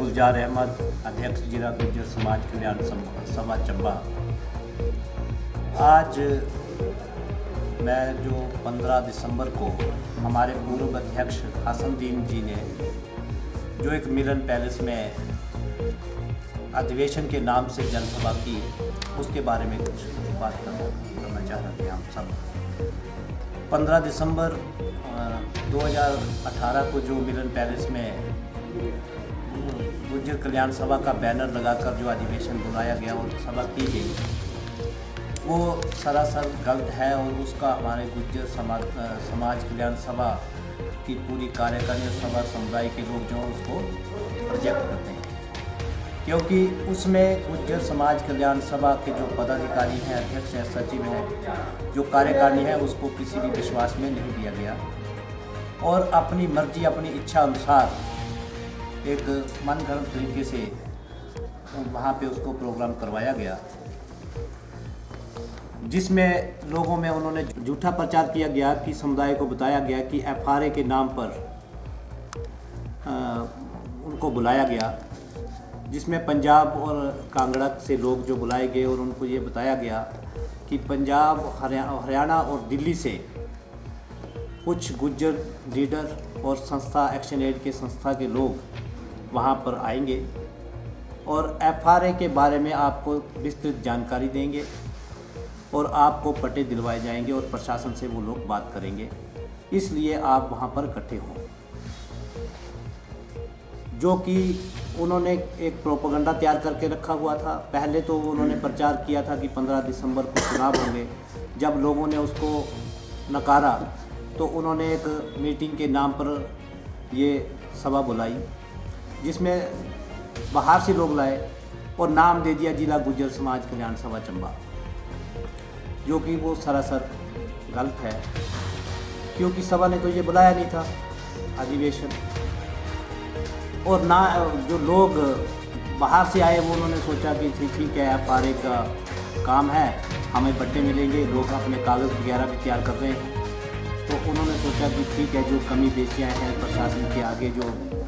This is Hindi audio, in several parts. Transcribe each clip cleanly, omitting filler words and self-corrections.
गुलजार अहमद, अध्यक्ष जिला गुर्जर समाज कल्याण सभा चंबा। आज मैं जो 15 दिसंबर को हमारे पूर्व अध्यक्ष हसनदीन जी ने जो एक मिलन पैलेस में अधिवेशन के नाम से जनसभा की, उसके बारे में कुछ बात करना चाह रहे थे हम सब। 15 दिसंबर 2018 को जो मिलन पैलेस में गुर्जर कल्याण सभा का बैनर लगाकर जो अधिवेशन बुलाया गया और सभा की गई, वो सरासर गलत है और उसका हमारे गुर्जर समाज कल्याण सभा की पूरी कार्यकारिणी सभा समुदाय के लोग जो उसको प्रोजेक्ट करते हैं, क्योंकि उसमें गुर्जर समाज कल्याण सभा के जो पदाधिकारी हैं, अध्यक्ष हैं, सचिव हैं, जो कार्यकारिणी है, उसको किसी भी विश्वास में नहीं दिया गया और अपनी मर्जी, अपनी इच्छा अनुसार एक मनगढ़ंत तरीके से वहाँ पे उसको प्रोग्राम करवाया गया, जिसमें लोगों में उन्होंने झूठा प्रचार किया गया कि समुदाय को बताया गया कि FRA के नाम पर उनको बुलाया गया, जिसमें पंजाब और कांगड़ा से लोग जो बुलाए गए और उनको ये बताया गया कि पंजाब, हरियाणा और दिल्ली से कुछ गुर्जर लीडर और संस्था एक्शन एड के संस्था के लोग वहाँ पर आएंगे और FRA के बारे में आपको विस्तृत जानकारी देंगे और आपको पट्टे दिलवाए जाएंगे और प्रशासन से वो लोग बात करेंगे, इसलिए आप वहाँ पर इकट्ठे हों। जो कि उन्होंने एक प्रोपेगेंडा तैयार करके रखा हुआ था। पहले तो उन्होंने प्रचार किया था कि 15 दिसंबर को चुनाव होंगे। जब लोगों ने उसको नकारा तो उन्होंने एक मीटिंग के नाम पर ये सभा बुलाई, जिसमें बाहर से लोग लाए और नाम दे दिया जिला गुर्जर समाज कल्याण सभा चंबा, जो कि वो सरासर गलत है, क्योंकि सभा ने तो ये बुलाया नहीं था अधिवेशन। और ना जो लोग बाहर से आए वो उन्होंने सोचा कि ठीक है, FRA का काम है, हमें पट्टे मिलेंगे, लोग अपने कागज़ वगैरह भी तैयार कर रहे हैं, तो उन्होंने सोचा कि ठीक है, जो कमी पेशियाँ हैं प्रशासन के आगे, जो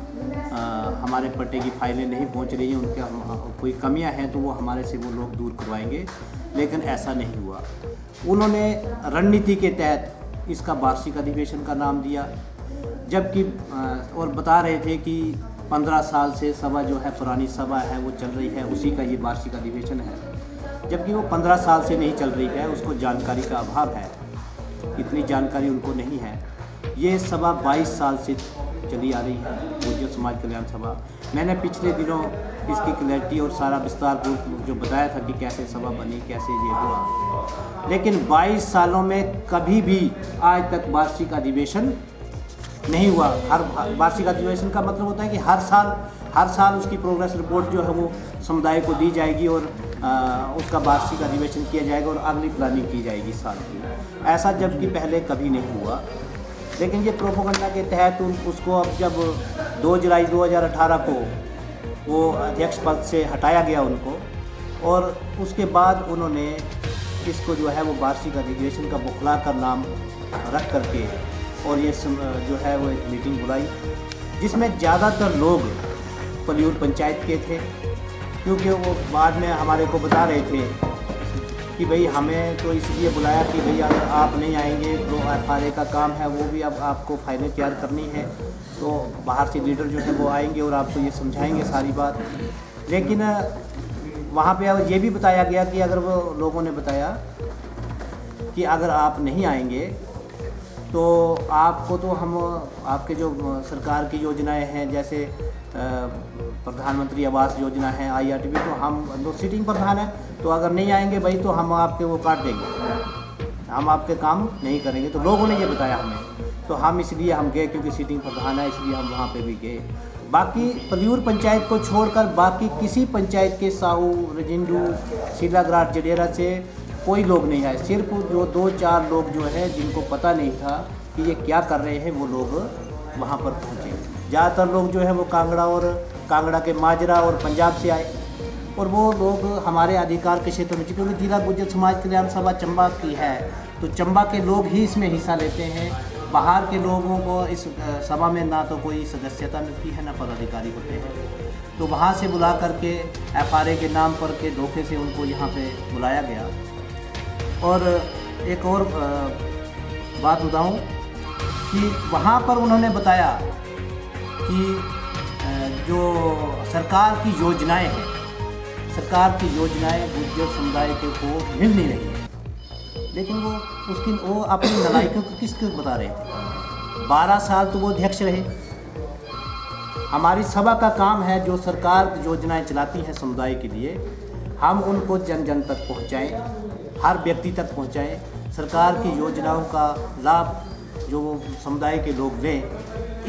हमारे पट्टे की फाइलें नहीं पहुंच रही हैं, उनके कोई कमियां हैं तो वो हमारे से वो लोग दूर करवाएंगे, लेकिन ऐसा नहीं हुआ। उन्होंने रणनीति के तहत इसका वार्षिक अधिवेशन का नाम दिया, जबकि और बता रहे थे कि 15 साल से सभा जो है, पुरानी सभा है, वो चल रही है, उसी का ये वार्षिक अधिवेशन है, जबकि वो 15 साल से नहीं चल रही है, उसको जानकारी का अभाव है, इतनी जानकारी उनको नहीं है। ये सभा 22 साल से चली आ रही है, गुर्जर समाज कल्याण सभा। मैंने पिछले दिनों इसकी क्लैरिटी और सारा विस्तार जो बताया था कि कैसे सभा बनी, कैसे ये हुआ, लेकिन 22 सालों में कभी भी आज तक वार्षिक अधिवेशन नहीं हुआ। हर वार्षिक अधिवेशन का मतलब होता है कि हर साल उसकी प्रोग्रेस रिपोर्ट जो है वो समुदाय को दी जाएगी और उसका वार्षिक अधिवेशन किया जाएगा और अगली प्लानिंग की जाएगी साल की। ऐसा जबकि पहले कभी नहीं हुआ, लेकिन ये प्रोपेगेंडा के तहत उसको अब जब 2 जुलाई 2018 को वो अध्यक्ष पद से हटाया गया उनको, और उसके बाद उन्होंने इसको जो है वो वार्षिक अधिवेशन का बौखला कर नाम रख करके और ये जो है वो एक मीटिंग बुलाई, जिसमें ज़्यादातर लोग पलियूर पंचायत के थे, क्योंकि वो बाद में हमारे को बता रहे थे कि भाई हमें तो इसलिए बुलाया कि भाई अगर आप नहीं आएंगे तो FRA का काम है, वो भी अब आपको फाइलें तैयार करनी है, तो बाहर से लीडर जो है वो आएंगे और आपको ये समझाएंगे सारी बात। लेकिन वहाँ पे ये भी बताया गया कि अगर वो लोगों ने बताया कि अगर आप नहीं आएंगे तो आपको तो हम आपके जो सरकार की योजनाएं हैं, जैसे प्रधानमंत्री आवास योजना है, IRTB, तो हम तो सिटिंग प्रधान हैं, तो अगर नहीं आएंगे भाई तो हम आपके वो काट देंगे, हम आपके काम नहीं करेंगे। तो लोगों ने ये बताया हमें, तो हम इसलिए हम गए, क्योंकि सिटिंग प्रधान है, इसलिए हम वहाँ पे भी गए। बाकी पलियूर पंचायत को छोड़कर बाकी किसी पंचायत के साहू, रजिंडू, शीलाग्राट, जडेरा से कोई लोग नहीं आए। सिर्फ जो 2-4 लोग जो है जिनको पता नहीं था कि ये क्या कर रहे हैं, वो लोग वहाँ पर पहुँचे। ज़्यादातर लोग जो है वो कांगड़ा के माजरा और पंजाब से आए, और वो लोग हमारे अधिकार के क्षेत्र में, क्योंकि जिला गुर्जर समाज कल्याण सभा चंबा की है, तो चंबा के लोग ही इसमें हिस्सा लेते हैं। बाहर के लोगों को इस सभा में ना तो कोई सदस्यता मिलती है, ना पदाधिकारी होते हैं। तो वहाँ से बुला करके FRA के नाम पर के धोखे से उनको यहाँ पे बुलाया गया। और एक और बात बताऊँ कि वहाँ पर उन्होंने बताया कि जो सरकार की योजनाएं हैं, सरकार की योजनाएं गुर्जर समुदाय के को मिल नहीं रही है, लेकिन वो अपनी नलायकों को किसको बता रहे थे। 12 साल तो वो अध्यक्ष रहे। हमारी सभा का काम है जो सरकार योजनाएं चलाती हैं समुदाय के लिए, हम उनको जन जन तक पहुंचाएं, हर व्यक्ति तक पहुंचाएं, सरकार की योजनाओं का लाभ जो समुदाय के लोग लें।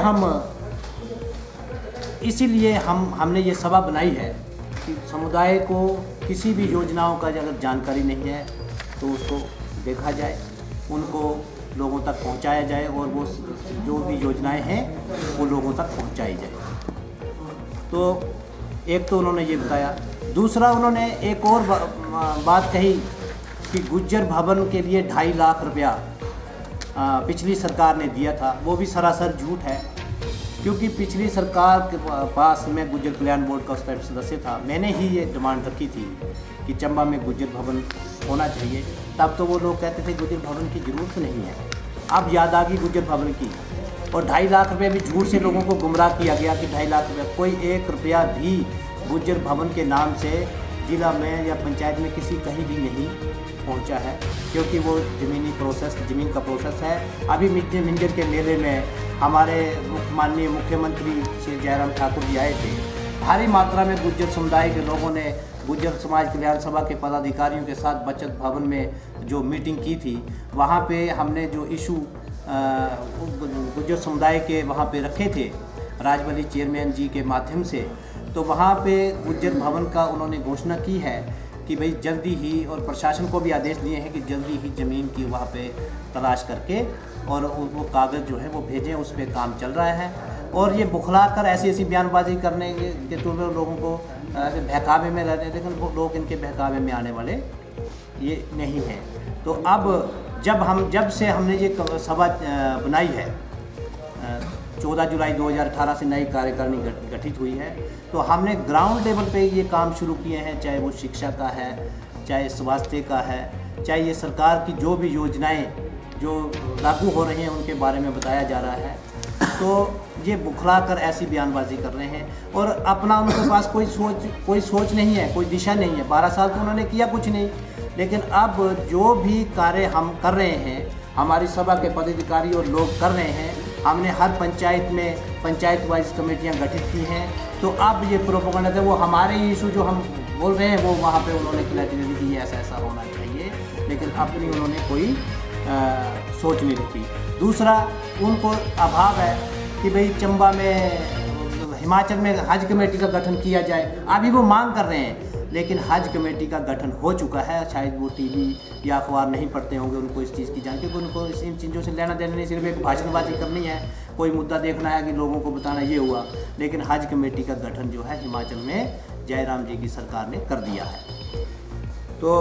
इसीलिए हमने ये सभा बनाई है कि समुदाय को किसी भी योजनाओं का अगर जानकारी नहीं है तो उसको देखा जाए, उनको लोगों तक पहुंचाया जाए और वो जो भी योजनाएं हैं वो लोगों तक पहुंचाई जाए। तो एक तो उन्होंने ये बताया। दूसरा उन्होंने एक और बात कही कि गुज्जर भवन के लिए 2.5 लाख रुपया पिछली सरकार ने दिया था। वो भी सरासर झूठ है, क्योंकि पिछली सरकार के पास मैं गुज्जर कल्याण बोर्ड का उस टाइम सदस्य था। मैंने ही ये डिमांड रखी थी कि चंबा में गुज्जर भवन होना चाहिए। तब तो वो लोग कहते थे गुज्जर भवन की ज़रूरत नहीं है। अब याद आ गई गुज्जर भवन की, और 2.5 लाख रुपये भी झूठ से लोगों को गुमराह किया गया कि 2.5 लाख रुपये। कोई 1 रुपया भी गुज्जर भवन के नाम से जिला में या पंचायत में किसी कहीं भी नहीं पहुंचा है, क्योंकि वो ज़मीन का प्रोसेस है। अभी मिंजर के मेले में हमारे माननीय मुख्यमंत्री श्री जयराम ठाकुर जी आए थे। भारी मात्रा में गुज्जर समुदाय के लोगों ने गुज्जर समाज कल्याण सभा के पदाधिकारियों के साथ बचत भवन में जो मीटिंग की थी, वहाँ पे हमने जो इशू गुज्जर समुदाय के वहाँ पे रखे थे राजबली चेयरमैन जी के माध्यम से, तो वहाँ पे गुज्जर भवन का उन्होंने घोषणा की है कि भाई जल्दी ही, और प्रशासन को भी आदेश दिए हैं कि जल्दी ही ज़मीन की वहाँ पे तलाश करके और वो कागज़ जो है वो भेजें। उस पर काम चल रहा है। और ये बुखलाकर ऐसी बयानबाजी करने के तुम लोगों को ऐसे बहकावे में रहते हैं, लेकिन वो लोग इनके बहकावे में आने वाले ये नहीं हैं। तो अब जब से हमने ये सभा बनाई है, 14 जुलाई 2018 से नई कार्यकारिणी गठित हुई है, तो हमने ग्राउंड लेवल पे ये काम शुरू किए हैं, चाहे वो शिक्षा का है, चाहे स्वास्थ्य का है, चाहे ये सरकार की जो भी योजनाएं जो लागू हो रही हैं उनके बारे में बताया जा रहा है। तो ये बुखलाकर ऐसी बयानबाजी कर रहे हैं और अपना उनके पास कोई सोच नहीं है, कोई दिशा नहीं है। 12 साल तो उन्होंने किया कुछ नहीं, लेकिन अब जो भी कार्य हम कर रहे हैं, हमारी सभा के पदाधिकारी और लोग कर रहे हैं, हमने हर पंचायत में पंचायत वाइज कमेटियां गठित की हैं। तो अब ये प्रोपेगेंडा है, वो हमारे इशू जो हम बोल रहे हैं वो वहाँ पे उन्होंने क्लैरिटी दी है ऐसा होना चाहिए, लेकिन अपनी उन्होंने कोई सोच नहीं रखी। दूसरा, उनको अभाव है कि भाई चंबा में हिमाचल में हज कमेटी का गठन किया जाए। अभी वो मांग कर रहे हैं, लेकिन हज कमेटी का गठन हो चुका है। शायद वो टीवी या अखबार नहीं पढ़ते होंगे, उनको इस चीज़ की जानकारी, क्योंकि उनको इन चीज़ों से लेना देना नहीं, सिर्फ एक भाषणबाजी करनी है, कोई मुद्दा देखना है कि लोगों को बताना ये हुआ। लेकिन हज कमेटी का गठन जो है हिमाचल में जयराम जी की सरकार ने कर दिया है। तो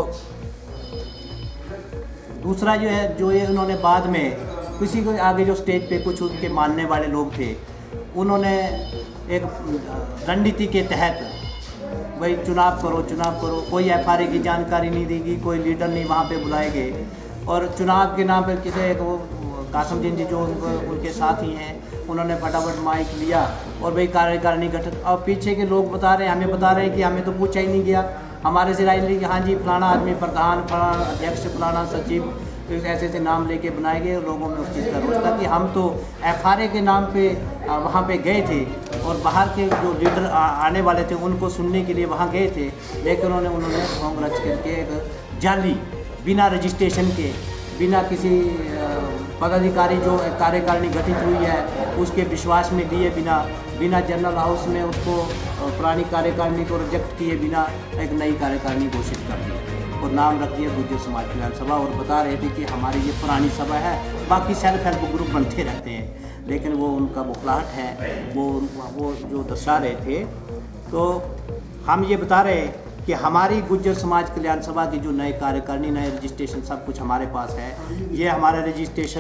दूसरा जो है, जो ये उन्होंने बाद में किसी को आगे जो स्टेज पे कुछ उनके मानने वाले लोग थे, उन्होंने एक रणनीति के तहत भाई चुनाव करो, कोई FRA की जानकारी नहीं देगी, कोई लीडर नहीं वहाँ पे बुलाए गए, और चुनाव के नाम पर किसी एक कासम जी जो उनके साथ ही हैं, उन्होंने फटाफट माइक लिया और भाई कार्यकारिणी गठन। और पीछे के लोग बता रहे हैं, हमें बता रहे हैं कि हमें तो पूछा ही नहीं गया, हमारे से राय ली कि हाँ जी फलाना आदमी प्रधान, फलाना अध्यक्ष, फलाना सचिव, ऐसे नाम लेके बनाए गए। लोगों में उस चीज़ का रोष था कि हम तो FRA के नाम पे वहाँ पे गए थे और बाहर के जो लीडर आने वाले थे उनको सुनने के लिए वहाँ गए थे, लेकिन उन्होंने ढोंग रच करके एक जाली, बिना रजिस्ट्रेशन के, बिना किसी पदाधिकारी जो कार्यकारिणी गठित हुई है उसके विश्वास में लिए बिना जनरल हाउस में उसको पुरानी कार्यकारिणी को रिजेक्ट किए बिना एक नई कार्यकारिणी घोषित कर दी और नाम रख दिया गुज्जर समाज कल्याण सभा। और बता रहे थे कि हमारी ये पुरानी सभा है, बाकी सेल्फ हेल्प ग्रुप बनते रहते हैं, लेकिन वो उनका बुखलाहट है, वो जो दर्शा रहे थे। तो हम ये बता रहे कि हमारी गुज्जर समाज कल्याण सभा की जो नए कार्यकारिणी, नए रजिस्ट्रेशन सब कुछ हमारे पास है। ये हमारा रजिस्ट्रेशन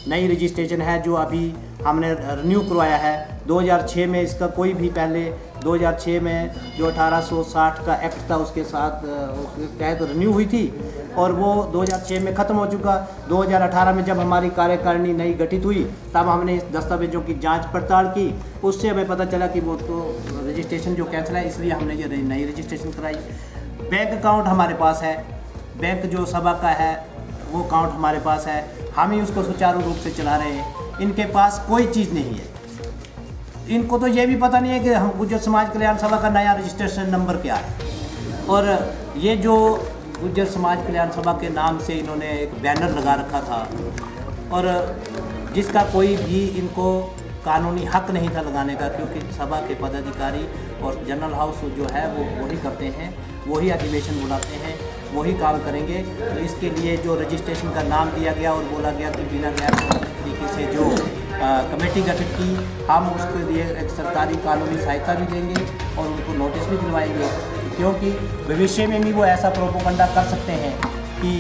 नई रजिस्ट्रेशन है जो अभी हमने रिन्यू करवाया है। 2006 में इसका कोई भी पहले 2006 में जो 1860 का एक्ट था उसके तहत रिन्यू हुई थी और वो 2006 में ख़त्म हो चुका। 2018 में जब हमारी कार्यकारिणी नई गठित हुई तब हमने इस दस्तावेज़ों की जांच पड़ताल की, उससे हमें पता चला कि वो तो रजिस्ट्रेशन जो कैंसिल है, इसलिए हमने ये नई रजिस्ट्रेशन कराई। बैंक अकाउंट हमारे पास है, बैंक जो सभा का है वो अकाउंट हमारे पास है, हम ही उसको सुचारू रूप से चला रहे हैं। इनके पास कोई चीज़ नहीं है। इनको तो ये भी पता नहीं है कि हम गुर्जर समाज कल्याण सभा का नया रजिस्ट्रेशन नंबर क्या है। और ये जो गुर्जर समाज कल्याण सभा के नाम से इन्होंने एक बैनर लगा रखा था और जिसका कोई भी इनको कानूनी हक नहीं था लगाने का, क्योंकि सभा के पदाधिकारी और जनरल हाउस जो है वो वही करते हैं, वही अधिवेशन बुलाते हैं, वही काम करेंगे। तो इसके लिए जो रजिस्ट्रेशन का नाम दिया गया और बोला गया कि बिना गैर तरीके से जो कमेटी गठित की, हम उसके लिए एक सरकारी कानूनी सहायता भी देंगे और उनको नोटिस भी दिलवाएंगे, क्योंकि भविष्य में भी वो ऐसा प्रोपोगंडा कर सकते हैं कि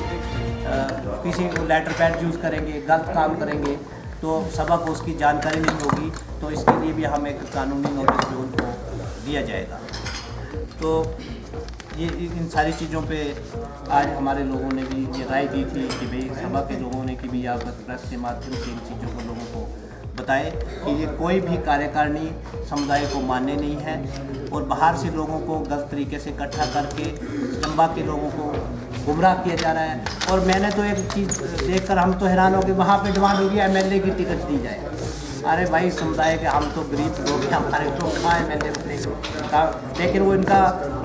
किसी को लेटर पैड यूज़ करेंगे, गलत काम करेंगे, तो सभा को उसकी जानकारी नहीं होगी। तो इसके लिए भी हम एक कानूनी नोटिस भी उनको दिया जाएगा। तो ये इन सारी चीज़ों पे आज हमारे लोगों ने भी ये राय दी थी कि भाई सभा के लोगों ने कि भी आप प्रेस के माध्यम से इन चीज़ों को लोगों को बताएं कि ये कोई भी कार्यकारिणी समुदाय को मान्य नहीं है और बाहर से लोगों को गलत तरीके से इकट्ठा करके चंबा के लोगों को गुमराह किया जा रहा है। और मैंने तो एक चीज़ देखकर हम तो हैरान हो गए, वहाँ पे डिमांड होगी MLA की टिकट दी जाए। अरे भाई समुदाय के हम तो गरीब लोग हैं, हमारे तो कहाँ MLA बनेंगे। लेकिन वो इनका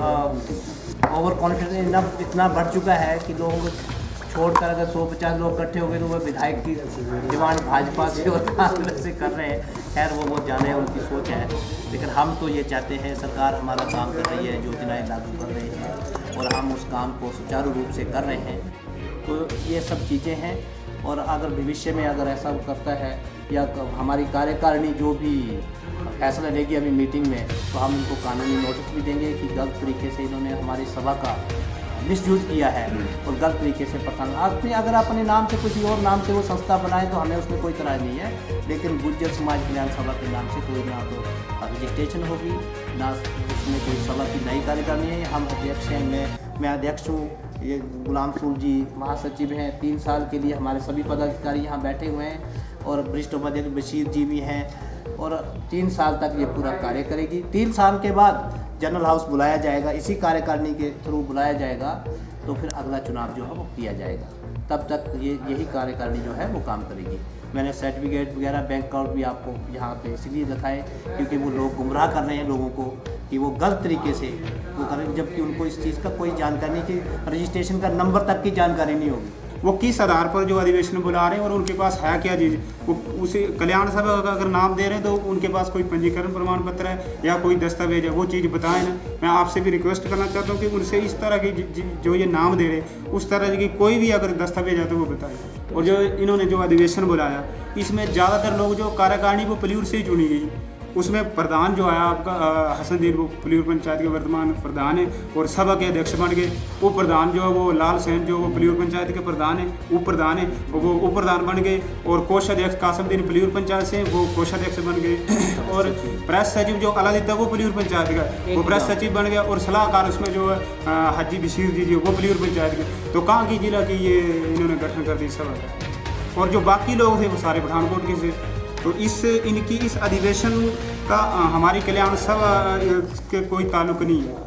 ओवर कॉन्फिडेंस इतना बढ़ चुका है कि लोग छोड़कर अगर 150 लोग इकट्ठे हो गए तो वो विधायक की डिमांड भाजपा से और कांग्रेस से कर रहे हैं। खैर वो जाने उनकी सोच है, लेकिन हम तो ये चाहते हैं सरकार हमारा काम कर रही है, योजनाएं लागू कर रही है और हम उस काम को सुचारू रूप से कर रहे हैं। तो ये सब चीज़ें हैं और अगर भविष्य में अगर ऐसा करता है या हमारी कार्यकारिणी जो भी फैसला लेगी अभी मीटिंग में, तो हम इनको कानूनी नोटिस भी देंगे कि गलत तरीके से इन्होंने हमारी सभा का मिसयूज किया है और गलत तरीके से प्रधान आपने अगर अपने नाम से किसी और नाम से वो संस्था बनाए तो हमें उसमें कोई तरह नहीं है, लेकिन गुर्जर समाज कल्याण सभा के नाम से कोई ना तो रजिस्ट्रेशन होगी ना उसमें कोई सभा की नई कार्यकारिणी है। हम अध्यक्ष हैं, मैं अध्यक्ष हूँ, ये गुलाम रसूल जी महासचिव हैं। 3 साल के लिए हमारे सभी पदाधिकारी यहाँ बैठे हुए हैं और वरिष्ठ उपाध्यक्ष बशीर जी भी हैं और 3 साल तक ये पूरा कार्य करेगी। 3 साल के बाद जनरल हाउस बुलाया जाएगा, इसी कार्यकारिणी के थ्रू बुलाया जाएगा, तो फिर अगला चुनाव जो है वो किया जाएगा। तब तक यही कार्यकारिणी जो है वो काम करेगी। मैंने सर्टिफिकेट वगैरह बैंक अकाउंट भी आपको यहाँ पे इसलिए दिखाए क्योंकि वो लोग गुमराह कर रहे हैं लोगों को कि वो गलत तरीके से वो करें, जबकि उनको इस चीज़ का कोई जानकारी नहीं कि रजिस्ट्रेशन का नंबर तक की जानकारी नहीं होगी। वो किस आधार पर जो अधिवेशन बुला रहे हैं और उनके पास है क्या चीज़, वो उसे कल्याण सभा का अगर नाम दे रहे हैं तो उनके पास कोई पंजीकरण प्रमाण पत्र है या कोई दस्तावेज है, वो चीज़ बताएं ना। मैं आपसे भी रिक्वेस्ट करना चाहता हूँ कि उनसे इस तरह की जो ये नाम दे रहे हैं उस तरह की कोई भी अगर दस्तावेज है तो वो बताएं। और जो इन्होंने जो अधिवेशन बुलाया इसमें ज़्यादातर लोग जो कार्यकारिणी वो पलियूर से ही चुनी गई, उसमें प्रधान जो है आपका हसनदीन वो पलियूर पंचायत के वर्तमान प्रधान है और सभा के अध्यक्ष बन गए। वो प्रधान जो है वो लाल सेन जो वो पलियूर पंचायत के प्रधान है, उप प्रधान है, वो उप प्रधान बन गए। और कोषाध्यक्ष कासमदीन पलियूर पंचायत से वो कोषाध्यक्ष बन गए। और प्रेस सचिव जो अलादित्य वो पलियूर पंचायत का वो प्रेस सचिव बन गया। और सलाहकार उसमें जो है हाजी बशीर जी वो पलियूर पंचायत के। तो कहाँ की जिला की ये इन्होंने गठन कर दी सभा का। और जो बाकी लोग थे वो सारे पठानकोट के से। तो इनकी इस अधिवेशन का हमारी कल्याण सभा के कोई ताल्लुक नहीं है।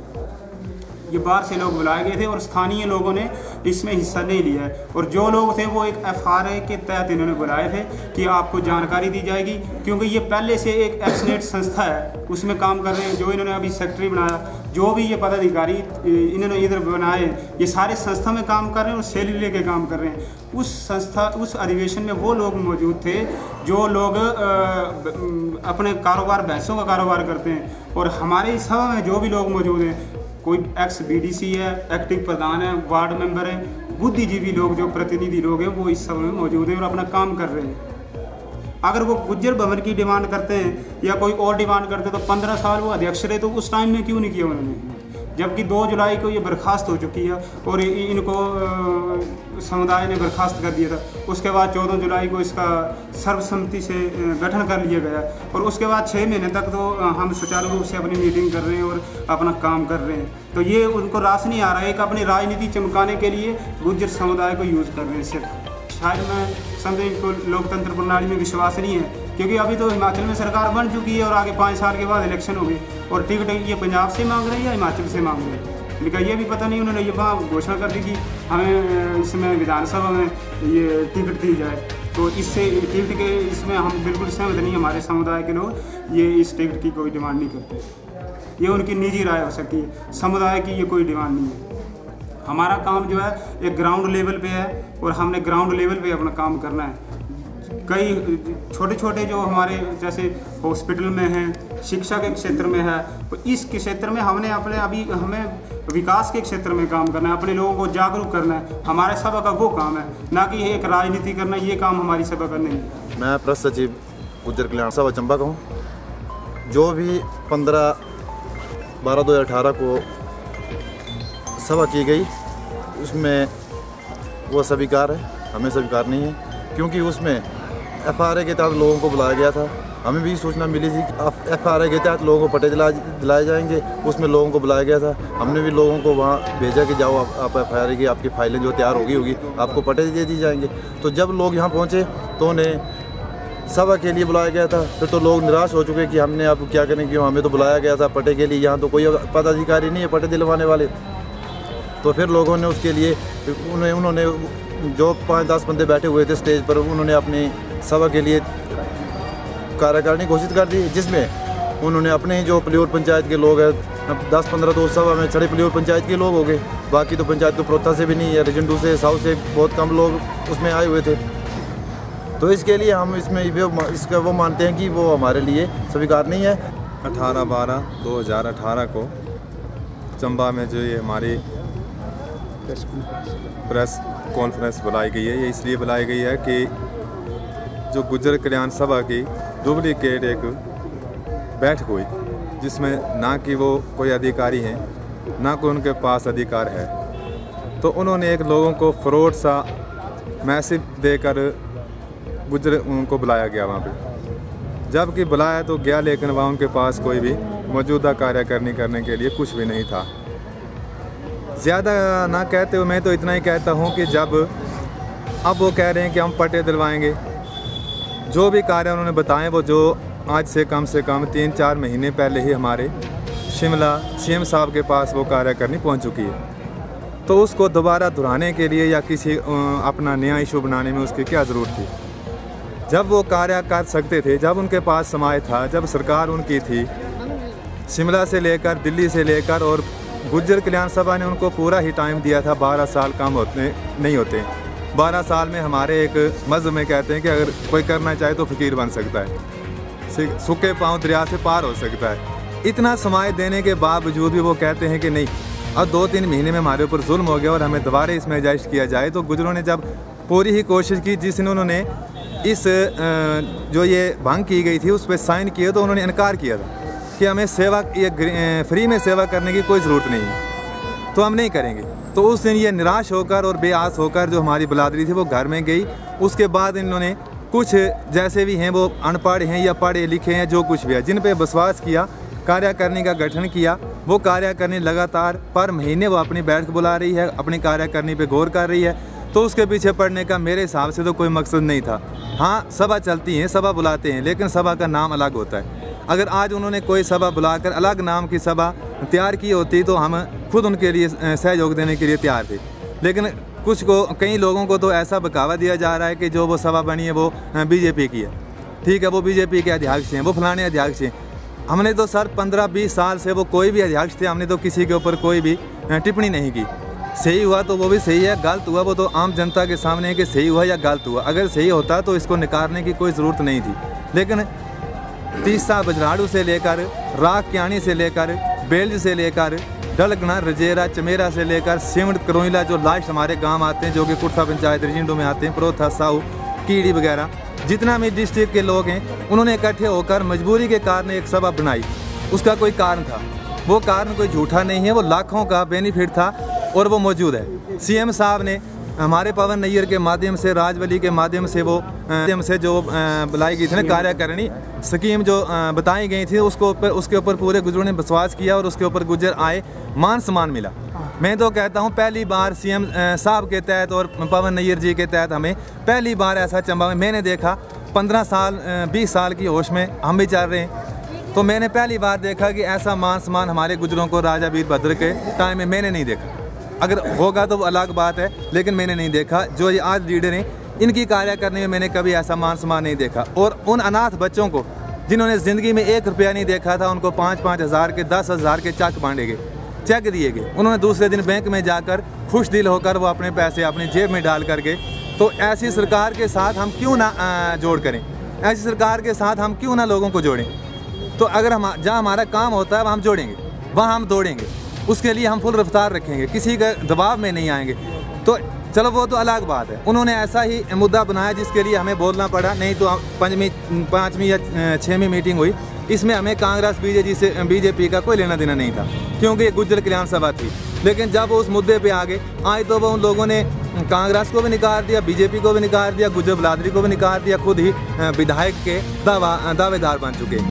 ये बाहर से लोग बुलाए गए थे और स्थानीय लोगों ने इसमें हिस्सा नहीं लिया है। और जो लोग थे वो एक FRA के तहत इन्होंने बुलाए थे कि आपको जानकारी दी जाएगी, क्योंकि ये पहले से एक एक्सनेट संस्था है उसमें काम कर रहे हैं। जो इन्होंने अभी सेक्रेटरी बनाया, जो भी ये पदाधिकारी इन्होंने इधर बनाए, ये सारे संस्था में काम कर रहे हैं और सैलरी लेके काम कर रहे हैं। उस अधिवेशन में वो लोग मौजूद थे जो लोग अपने कारोबार भैंसों का कारोबार करते हैं। और हमारे इस सभा में जो भी लोग मौजूद हैं, कोई एक्स BDC है, एक्टिव प्रधान है, वार्ड मेंबर है, बुद्धिजीवी लोग जो प्रतिनिधि लोग हैं वो इस सभा में मौजूद हैं और अपना काम कर रहे हैं। अगर वो गुज्जर भवन की डिमांड करते हैं या कोई और डिमांड करते हैं तो 15 साल वो अध्यक्ष रहे, तो उस टाइम में क्यों नहीं किया उन्होंने? जबकि 2 जुलाई को ये बर्खास्त हो चुकी है और इनको समुदाय ने बर्खास्त कर दिया था। उसके बाद 14 जुलाई को इसका सर्वसम्मति से गठन कर लिया गया और उसके बाद 6 महीने तक तो हम सुचारू रूप से अपनी मीटिंग कर रहे हैं और अपना काम कर रहे हैं। तो ये उनको रास नहीं आ रहा है, एक अपनी राजनीति चमकाने के लिए गुर्जर समुदाय को यूज़ कर रहे हैं सिर्फ। शायद मैं समझे इनको लोकतंत्र प्रणाली में विश्वास नहीं है, क्योंकि अभी तो हिमाचल में सरकार बन चुकी है और आगे 5 साल के बाद इलेक्शन होगी और टिकट ये पंजाब से मांग रहे हैं या हिमाचल से मांग रहे हैं, लेकिन ये भी पता नहीं। उन्होंने ये वहाँ घोषणा कर दी कि हमें इसमें विधानसभा में ये टिकट दी जाए, तो इससे टिकट के इसमें हम बिल्कुल सहमत नहीं। हमारे समुदाय के लोग ये इस टिकट की कोई डिमांड नहीं करते, ये उनकी निजी राय हो सकती है, समुदाय की ये कोई डिमांड नहीं है। हमारा काम जो है एक ग्राउंड लेवल पे है और हमने ग्राउंड लेवल पे अपना काम करना है। कई छोटे छोटे जो हमारे जैसे हॉस्पिटल में हैं, शिक्षा के क्षेत्र में है, तो इस क्षेत्र में हमने हमें विकास के क्षेत्र में काम करना है, अपने लोगों को जागरूक करना है। हमारे सभा का वो काम है, ना कि एक राजनीति करना। ये काम हमारी सभा का नहीं है। मैं प्रेस सचिव गुर्जर कल्याण सभा चंबा का हूँ। जो भी 15/12/2018 को सभा की गई उसमें वो स्वीकार है, हमें स्वीकार नहीं है, क्योंकि उसमें FRA के तहत लोगों को बुलाया गया था। हमें भी सूचना मिली थी कि FRA के तहत लोगों को पट्टे दिलाए जाएंगे, उसमें लोगों को बुलाया गया था। हमने भी लोगों को वहाँ भेजा कि जाओ आप FRA की आपकी फाइलें जो तैयार होगी आपको पट्टे दे दी जाएंगे। तो जब लोग यहाँ पहुँचे तो उन्हें सभा के लिए बुलाया गया था। फिर तो लोग निराश हो चुके कि हमने अब क्या करें, क्यों हमें तो बुलाया गया था पट्टे के लिए, यहाँ तो कोई पदाधिकारी नहीं है पट्टे दिलवाने वाले। तो फिर लोगों ने उसके लिए उन्होंने जो 5-10 बंदे बैठे हुए थे स्टेज पर, उन्होंने अपनी सभा के लिए कार्यकारिणी घोषित कर दी, जिसमें उन्होंने अपने ही जो पलियोर पंचायत के लोग हैं 10-15 तो सभा में छड़े पलियोर पंचायत के लोग हो गए, बाकी तो पंचायत को प्रोत्था से भी नहीं है, रिजंडू से साउथ से बहुत कम लोग उसमें आए हुए थे। तो इसके लिए हम इसमें इसका वो मानते हैं कि वो हमारे लिए स्वीकार नहीं है। 18/12/2018 को चंबा में जो ये हमारी प्रेस कॉन्फ्रेंस बुलाई गई है, ये इसलिए बुलाई गई है कि जो गुर्जर कल्याण सभा की डुप्लीकेट एक बैठक हुई, जिसमें ना कि वो कोई अधिकारी हैं, ना कोई उनके पास अधिकार है। तो उन्होंने एक लोगों को फ्रॉड सा मैसेज देकर गुर्जर उनको बुलाया गया वहाँ पे। जबकि बुलाया तो गया, लेकिन वहाँ उनके पास कोई भी मौजूदा कार्यकारिणी करने के लिए कुछ भी नहीं था। ज़्यादा ना कहते हुए मैं तो इतना ही कहता हूँ कि जब अब वो कह रहे हैं कि हम पट्टे दिलवाएंगे, जो भी कार्य उन्होंने बताए वो जो आज से कम 3-4 महीने पहले ही हमारे शिमला CM साहब के पास वो कार्यकारिणी पहुँच चुकी है। तो उसको दोबारा दोहराने के लिए या किसी अपना नया इशू बनाने में उसकी क्या ज़रूरत थी? जब वो कार्य कर सकते थे, जब उनके पास समय था, जब सरकार उनकी थी, शिमला से लेकर दिल्ली से लेकर, और गुर्जर कल्याण सभा ने उनको पूरा ही टाइम दिया था। 12 साल काम होते नहीं होते। 12 साल में हमारे एक मज़हब में कहते हैं कि अगर कोई करना चाहे तो फ़कीर बन सकता है, सूखे पाँव दरिया से पार हो सकता है। इतना समय देने के बावजूद भी वो कहते हैं कि नहीं, अब 2-3 महीने में हमारे ऊपर जुल्म हो गया और हमें दोबारा इसमें एडजस्ट किया जाए। तो गुर्जरों ने जब पूरी ही कोशिश की, जिसने उन्होंने इस जो ये भंग की गई थी उस पर साइन किए, तो उन्होंने इनकार किया था कि हमें सेवा ये फ्री में सेवा करने की कोई ज़रूरत नहीं है, तो हम नहीं करेंगे। तो उस दिन ये निराश होकर और बेआस होकर जो हमारी बिरादरी थी वो घर में गई। उसके बाद इन्होंने कुछ जैसे भी हैं, वो अनपढ़ हैं या पढ़े लिखे हैं, जो कुछ भी है, जिन पे विश्वास किया, कार्यकारिणी का गठन किया। वो कार्यकारिणी लगातार पर महीने वो अपनी बैठक बुला रही है, अपनी कार्यकारिणी पे गौर कर रही है। तो उसके पीछे पड़ने का मेरे हिसाब से तो कोई मकसद नहीं था। हाँ, सभा चलती है, सभा बुलाते हैं, लेकिन सभा का नाम अलग होता है। अगर आज उन्होंने कोई सभा बुलाकर अलग नाम की सभा तैयार की होती तो हम खुद उनके लिए सहयोग देने के लिए तैयार थे। लेकिन कई लोगों को तो ऐसा बकावा दिया जा रहा है कि जो वो सभा बनी है वो बीजेपी की है। ठीक है, वो बीजेपी के अध्यक्ष हैं, वो फलाने अध्यक्ष हैं। हमने तो सर 15-20 साल से वो कोई भी अध्यक्ष थे, हमने तो किसी के ऊपर कोई भी टिप्पणी नहीं की। सही हुआ तो वो भी सही है, गलत हुआ वो तो आम जनता के सामने है कि सही हुआ या गलत हुआ। अगर सही होता तो इसको नकारने की कोई ज़रूरत नहीं थी। लेकिन तीसा बजराड़ू से लेकर राख क्यानी से लेकर बेल्ज से लेकर डलगना रजेरा चमेरा से लेकर सिमट करोइला, जो लास्ट हमारे गांव आते हैं, जो कि कुर्था पंचायत रिजिंडो में आते हैं, प्रोथा साहू कीड़ी वगैरह, जितना भी डिस्ट्रिक्ट के लोग हैं, उन्होंने इकट्ठे होकर मजबूरी के कारण एक सभा बनाई। उसका कोई कारण था। वो कारण कोई झूठा नहीं है, वो लाखों का बेनिफिट था और वो मौजूद है। सीएम साहब ने हमारे पवन नैयर के माध्यम से, राजवली के माध्यम से जो बुलाई गई थी ना कार्यकारिणी स्कीम जो बताई गई थी, उसके ऊपर पूरे गुजरों ने विश्वास किया और उसके ऊपर गुजर आए, मान सम्मान मिला। मैं तो कहता हूँ पहली बार सीएम साहब के तहत और पवन नैयर जी के तहत हमें पहली बार ऐसा चंबा में मैंने देखा। 15 साल 20 साल की होश में हम भी चल रहे हैं, तो मैंने पहली बार देखा कि ऐसा मान सम्मान हमारे गुजरों को राजा वीरभद्र के टाइम में मैंने नहीं देखा। अगर होगा तो वो अलग बात है, लेकिन मैंने नहीं देखा। जो ये आज लीडर हैं, इनकी कार्य करने में मैंने कभी ऐसा मान सम्मान नहीं देखा। और उन अनाथ बच्चों को जिन्होंने ज़िंदगी में 1 रुपया नहीं देखा था, उनको 5-5 हज़ार के 10 हज़ार के चेक बांटे गए, चेक दिए गए। उन्होंने दूसरे दिन बैंक में जाकर खुश दिल होकर वो अपने पैसे अपनी जेब में डाल करके। तो ऐसी सरकार के साथ हम क्यों ना जोड़ करें, ऐसी सरकार के साथ हम क्यों ना लोगों को जोड़ें। तो अगर हम जहाँ हमारा काम होता है वहाँ हम जोड़ेंगे, वहाँ हम दौड़ेंगे, उसके लिए हम फुल रफ्तार रखेंगे, किसी का दबाव में नहीं आएंगे। तो चलो वो तो अलग बात है, उन्होंने ऐसा ही मुद्दा बनाया जिसके लिए हमें बोलना पड़ा। नहीं तो 5वीं या 6वीं मीटिंग हुई, इसमें हमें कांग्रेस बीजेपी का कोई लेना देना नहीं था, क्योंकि ये गुज्जर कल्याण सभा थी। लेकिन जब उस मुद्दे पे आगे आए तो वो उन लोगों ने कांग्रेस को भी निकाल दिया, बीजेपी को भी निकाल दिया, गुज्जर बिरादरी को भी निकाल दिया, खुद ही विधायक के दावेदार बन चुके।